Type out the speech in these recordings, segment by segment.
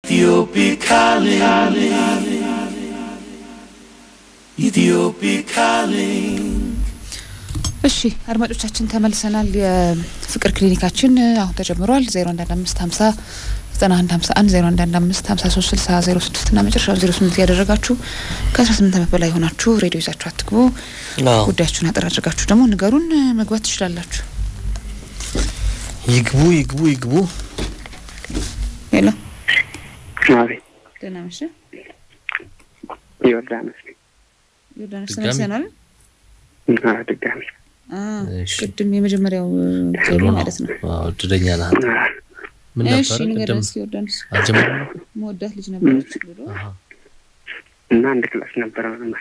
እሺ አድማጮቻችን ተመልሰናል የፍቅር ክሊኒካችን አሁን ተጀምሯል 011550 9151 0115536006 እና መጨረሻው 08 ያደረጋችሁ ከ18 ዓመት በላይ ሆናችሁ ሬዲዮ ይዛችሁ አትግቡ ጉዳያችሁን አጠራጭጋችሁ ደግሞ ንገሩን መግባት ትችላላችሁ ይግቡ ሄሎ አቤ ደህና ነሽ ዮርዳኖስ ሰምተናል ድጋሚ ቅድም የመጀመሪያው ቴሌ ማለት ነው እድለኛ ናት ምን ነበር ቅድም ዮርዳኖስ አጀመረ ሞዳት ልጅ ነበረች ብሎ እና አንድ ክላስ ነበር ማለት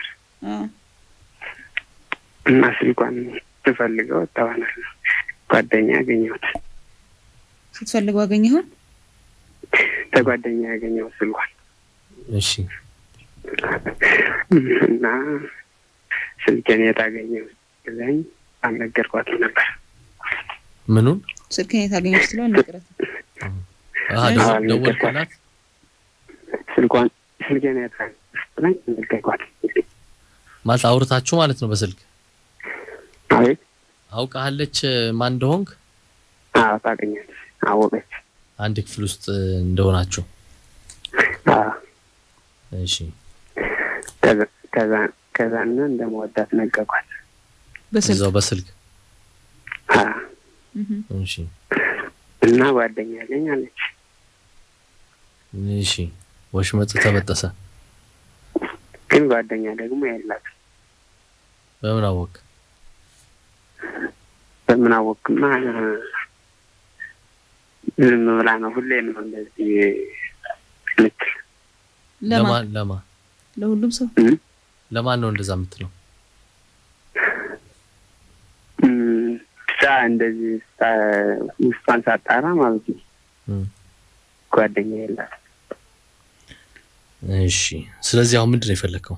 እና ስልኳን ተፈልገው ተዋናል ጓደኛ ያገኘሁት ስትፈልገው አገኘኸው ተጓደኛ ያገኘው ስልኳን እሺ እና ስልኬን የታገኘው ስለኝ አልነገርኳት ነበር ምኑን ስልኬን የታገኘው ስለኝ ነገራት ደወልኩላት ስልኬን የታገኘው ስለኝ ነገርኳት ማለት አውርታችሁ ማለት ነው በስልክ አይ አውቃለች ማን እንደሆንክ ታገኛለች አወቀች አንድ ክፍል ውስጥ እንደሆናችሁ እሺ ከዛና እንደመወዳት ነገርኳት በስልክ እሺ እና ጓደኛ አለኝ አለች እሺ ወሽመጥ ተበጠሰ ግን ጓደኛ ደግሞ የላትም በምን አወቅማ ዝም ብላ ነው ሁሌም ነው እንደዚህ ለሁሉም ሰው ለማን ነው እንደዛ የምትለው እንደዚህ ውስጣን ሳጣራ ማለት ነው ጓደኛ የላትም እሺ ስለዚህ አሁን ምንድነው የፈለከው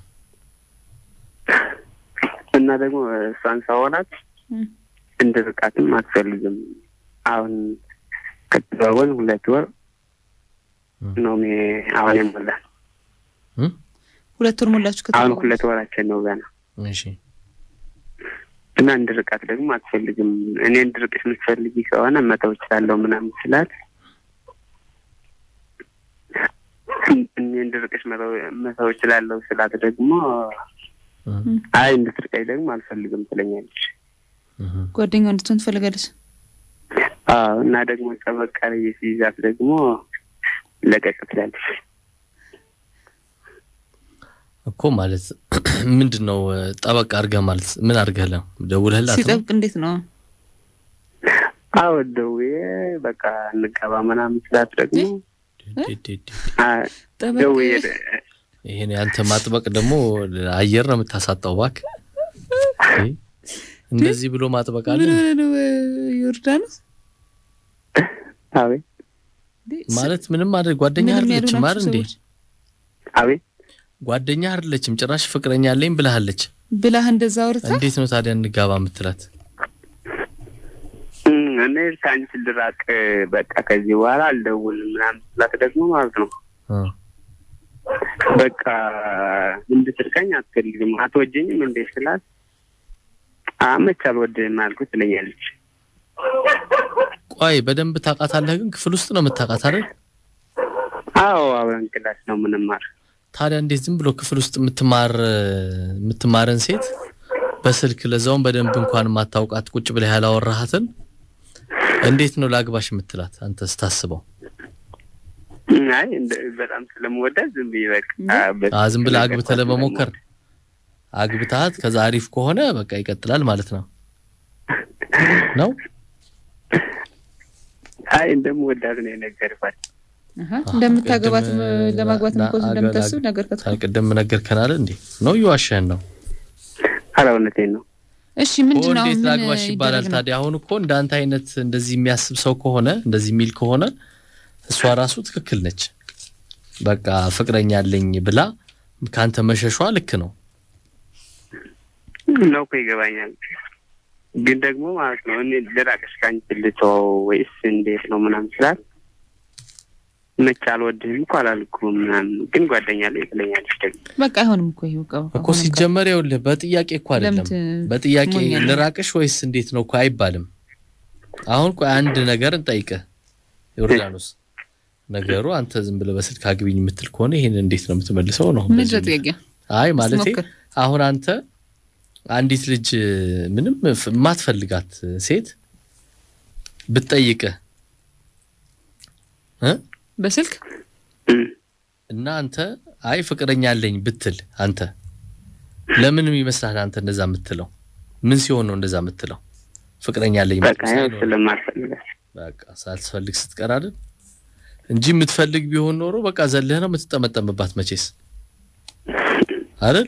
እና ደግሞ እሷን ሳወራት እንድርቃትም አትፈልግም አሁን ከተባወን 2 ወር ነው አሁን የሞላን 2 ወር ሞላችሁ አሁን 2 ወራችን ነው ገና እሺ እና እንድርቃት ደግሞ አትፈልግም እኔ እንድርቅሽ የምትፈልጊ ከሆነ መተው እችላለሁ ምናምን ስላት እኔ እንድርቅሽ መተው እችላለሁ ስላት ደግሞ አይ እንድትርቀኝ ደግሞ አልፈልግም ትለኛለች ጓደኛው እንድትሆን ትፈልጋለች እና ደግሞ ተበቃሪ ይይዛት ደግሞ ለቀቅ ትላለች እኮ ማለት ምንድነው ጠበቅ አርገህ ማለት ምን አርገህ ነው ደውለህላት ሲጠብቅ እንዴት ነው ደውዬ በቃ እንጋባ ምናምን ስላት ደግሞ ደውዬ ይሄን ያንተ ማጥበቅ ደግሞ አየር ነው የምታሳጣው ባክ እንደዚህ ብሎ ማጥበቅ አለ ነው ዮርዳኖስ አቤ ማለት ምንም አይደል ጓደኛ አይደለችም አይደል እንዴ አቤ ጓደኛ አይደለችም ጭራሽ ፍቅረኛ አለኝ ብለሃለች እንደዛ አውርታ እንዴት ነው ታዲያ እንጋባ የምትላት እኔ ሳንቺ ልራቅ በቃ ከዚህ በኋላ አልደውልም ምናምን ስላት ደግሞ ማለት ነው በቃ እንድትርቀኝ አትፈልግም አትወጂኝም እንዴ ስላት አመች አልወድህም አልኩት ትለኛለች ቆይ በደንብ ታውቃታለህ ግን ክፍል ውስጥ ነው የምታውቃት አይደል አብረን ክላስ ነው ምንማር ታዲያ እንዴት ዝም ብሎ ክፍል ውስጥ የምትማረን ሴት በስልክ ለዛውን በደንብ እንኳን ማታውቃት ቁጭ ብለህ ያላወራሃትን እንዴት ነው ላግባሽ የምትላት አንተ ስታስበው አይ በጣም ስለምወዳት ዝም ብለህ አግብተህ ለመሞከር አግብታት ከዛ አሪፍ ከሆነ በቃ ይቀጥላል ማለት ነው አይ እንደምወዳት ነው የነገርኳት እንደምታገባት ለማግባት ነው እንደምታስብ ነገር ቀደም ነገርከናል እንዴ ነው ይዋሸን ነው አላውነቴን ነው እሺ ምንድነው እንዴት ላግባሽ ይባላል ታዲያ አሁን እኮ እንዳንተ አይነት እንደዚህ የሚያስብ ሰው ከሆነ እንደዚህ ሚል ከሆነ እሷ ራሱ ትክክል ነች በቃ ፍቅረኛ አለኝ ብላ ካንተ መሸሿ ልክ ነው ይገባኛል ግን ደግሞ ማለት ነው እኔ ለራቅሽ ካንቺ ልተው ወይስ እንዴት ነው ምናምን ስላት መቻል ወድህም እኮ አላልኩም ግን ጓደኛ ላይ ይለኛልሽ ደግሞ በቃ አይሆንም እኮ ይወቀው እኮ ሲጀመር ይኸውልህ በጥያቄ እኮ አይደለም በጥያቄ ልራቅሽ ወይስ እንዴት ነው እኮ አይባልም አሁን ቆይ አንድ ነገር እንጠይቀህ ዮርዳኖስ ነገሩ አንተ ዝም ብለህ በስልክ አግቢኝ የምትል ከሆነ ይሄን እንዴት ነው የምትመልሰው ነው ጥያቄ አይ ማለቴ አሁን አንተ አንዲት ልጅ ምንም ማትፈልጋት ሴት ብትጠይቅህ በስልክ እና አንተ አይ ፍቅረኛ አለኝ ብትል አንተ ለምንም ይመስላል አንተ እንደዛ የምትለው ምን ሲሆን ነው እንደዛ የምትለው ፍቅረኛ አለኝ በቃ ስለማፈልግ በቃ ሳትፈልግ ስትቀር አይደል እንጂ የምትፈልግ ቢሆን ኖሮ በቃ ዘለህ ነው የምትጠመጠምባት መቼስ አይደል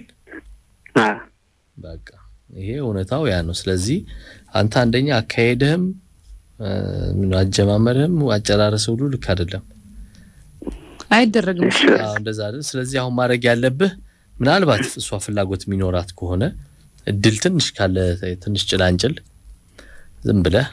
በቃ ይሄ እውነታው ያ ነው ስለዚህ አንተ አንደኛ አካሄደህም ምን አጀማመርህም አጨራረስ ሁሉ ልክ አይደለም አይደረግም እንደዛ አይደል ስለዚህ አሁን ማድረግ ያለብህ ምናልባት እሷ ፍላጎት ሚኖራት ከሆነ እድል ትንሽ ካለ ትንሽ ጭላንጭል ዝም ብለህ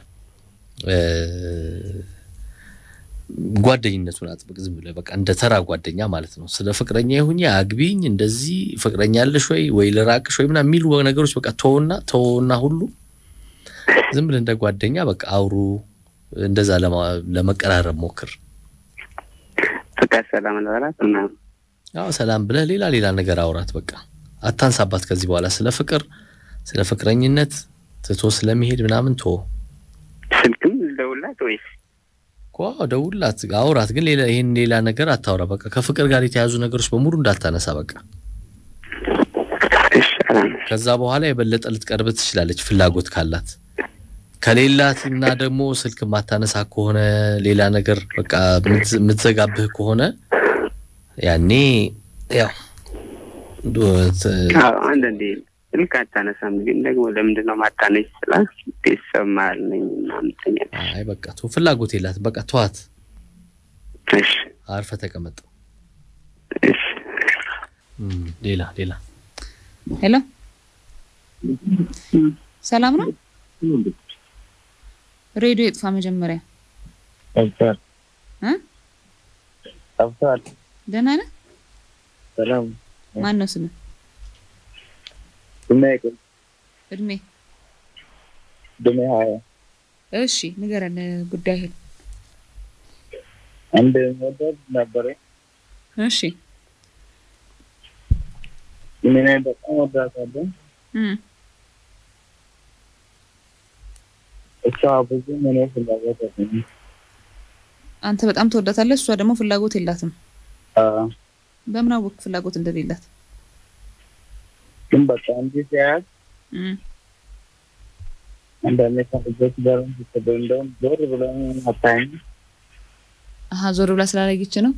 ጓደኝነቱን አጥብቅ ዝም ብለህ በቃ እንደ ተራ ጓደኛ ማለት ነው ስለ ፍቅረኛ ይሁን አግቢኝ እንደዚህ ፍቅረኛ አለሽ ወይ ለራቅሽ ወይ ምናምን የሚሉ ነገሮች በቃ ተውና ሁሉ ዝም ብለህ እንደ ጓደኛ በቃ አውሩ እንደዛ ለመቀራረብ ሞክር ፍቅር ሰላም ለራስና አዎ ሰላም ብለህ ሌላ ነገር አውራት በቃ አታንሳባት ከዚህ በኋላ ስለ ፍቅረኝነት ትቶ ስለሚሄድ ምናምን ስልክም ደውላት ወይስ ደውላት አውራት ግን ሌላ ነገር አታውራ በቃ ከፍቅር ጋር የተያዙ ነገሮች በሙሉ እንዳታነሳ በቃ ከዛ በኋላ የበለጠ ልትቀርብ ትችላለች ፍላጎት ካላት ከሌላትና ደግሞ ስልክ ማታነሳ ከሆነ ሌላ ነገር በቃ ምትዘጋብህ ከሆነ ያኔ ያው አንዴ ስልክ አታነሳም ግን ደግሞ ለምንድነው ማታነሽ ስላት ተሰማል ነኝ ማምተኛ አይ በቃ ፍላጎት የላት በቃ ተዋት እሺ አርፈ ተቀመጥ እሺ ሌላ ሄሎ ሰላም ነው ሬዲዮ ይጥፋ መጀመሪያ አፍታል ደህና ነህ ሰላም ማን ነው ስምህ እድሜ እሺ ንገረን ጉዳይ አንድ ሞዴል ነበር እሺ ምን በጣም ወዳታለሁ እሷ ብዙ ምን ፍላጎት አለኝ አንተ በጣም ተወዳታለህ እሷ ደግሞ ፍላጎት የላትም በምን አወቅ ፍላጎት እንደሌላት ግን በቃ እንዴት ያያል አንዳንዴ ከልጆች ጋር ተደንደው ዞር ብለው አታይም ዞር ብላ ስላላየች ነው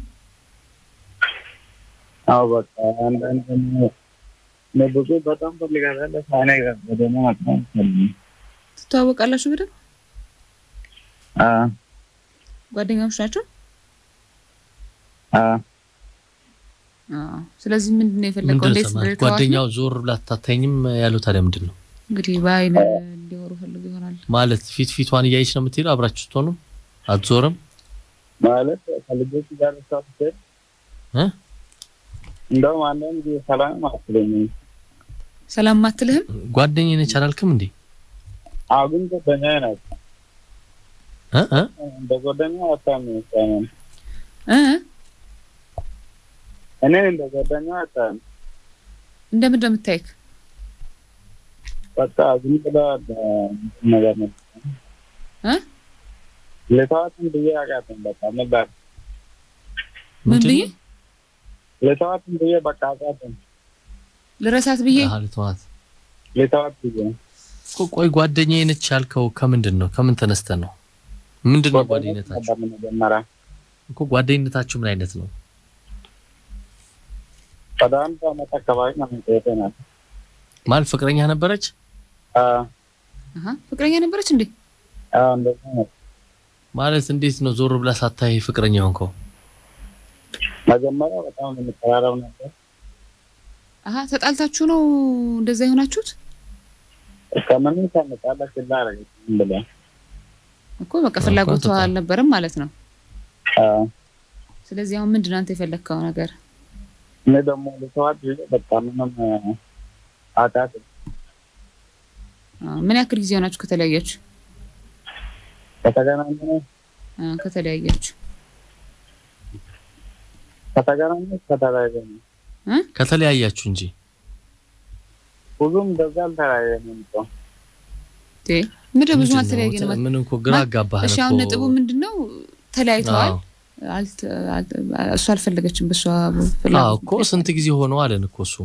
አዎ በቃ አንዳንዴ ነብቁ በጣም ፈልጋለች ሳይና ደግሞ ማጥፋት ትተዋወቃላችሁ በደም ጓደኛሞች ናቸው ስለዚህ ምንድነው የፈለከው እንዴት ጓደኛው ዞር ብላ ታታኝም ያለው ታዲያ ምንድነው እንግዲህ ባይል እንዲወሩ ፈልጉ ይሆናል ማለት ፊቷን እያየች ነው የምትሄደው አብራችሁ ትሆኑ አትዞርም ማለት ከልጆች ጋር ተሳትፈን እንደው አንዳንዴ ሰላም አትለኝም ሰላም ማትልህም ጓደኛዬ ነች አላልክም እንዴ አሁን ጓደኛዬ ናት በጓደኛ አታምነኝ እኔ እንደጓደኛ አታም እንደምን እንደምታይክ በቃ ዝም ብላ ነገር ነው ለታዋትን ብዬ አቃተኝ በቃ ነበር ምን ብዬ ለታዋትን ብዬ በቃ አቃተኝ ለራሳት ብዬ ለታዋት ብዬ ቆይ ጓደኛዬ ነች ያልከው ከምን ተነስተ ነው ምንድነው ጓደኝነታችሁ እኮ ጓደኝነታችሁ ምን አይነት ነው በጣም ተመጣጣኝ ነው ማለት ማል ፍቅረኛ ነበረች ፍቅረኛ ነበረች እንዴ እንደዛ ነው ማለት እንዴት ነው ዞር ብላ ሳታይ ፍቅረኛ ሆንከው መጀመሪያ በጣም እንተራራው ነበር ተጣልታችሁ ነው እንደዛ ይሆናችሁት ከምን ተመጣጣች ይላረግ እንበላ እኮ በቃ ፍላጎቷ አልነበረም ማለት ነው ስለዚህ አሁን ምንድነው አንተ የፈለከው ነገር? እኔ ደግሞ ለሰዋት በጣም ምንም አጣጥ ምን ያክል ጊዜ ሆናችሁ ከተለያያችሁ? ከተለያያችሁ እንጂ ብዙም ደጋል ተራየነው ነው ምንድነው ብዙ አልተለያየንም ማለት ምን እንኳን ግራ አጋባህ እሺ አሁን ነጥቡ ምንድነው ተለያይተዋል እሱ አልፈለገችም በሷ ፍላጎት እኮ ስንት ጊዜ ሆነው አለን እኮ እሱ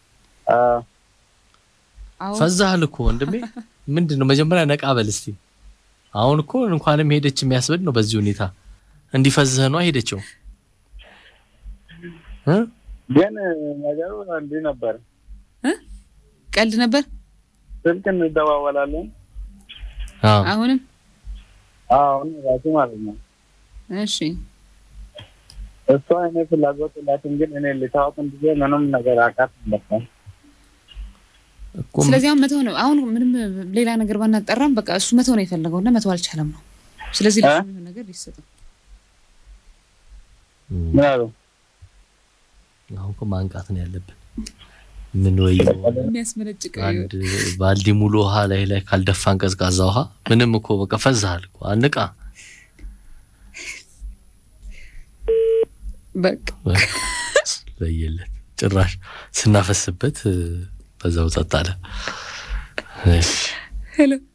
ፈዛህል እኮ ወንድሜ ምንድነው መጀመሪያ ነቃበል እስቲ አሁን እኮ እንኳንም ሄደች የሚያስበድ ነው በዚህ ሁኔታ እንዲፈዝህ ነው ሄደችው ግን ነገሩ እንዴ ነበር ቀልድ ነበር ስልክ እንደዋወላለን አሁንም ራሱ ማለት ነው እሺ እሷ እኔ ፍላጎት ላትን ግን እኔ ልታውቅ እንዴ ምንም ነገር አቃት ነበር ስለዚህ አሁን መተው ነው አሁን ምንም ሌላ ነገር ባናጠራም በቃ እሱ መተው ነው የፈለገውና መተው አልቻለም ነው ስለዚህ ለሱ ነገር ይሰጣል ምናሉ አሁን ማንቃት ነው ያለብን ምን ወይ የሚያስመነጭቀው አንድ ባልዲ ሙሉ ውሃ ላይ ካልደፋን ቀዝቃዛ ውሃ ምንም እኮ በቃ ፈዛል እኮ አንቃ በቃ ለየለት ጭራሽ ስናፈስበት በዛው ጸጣለ እሺ ሄሎ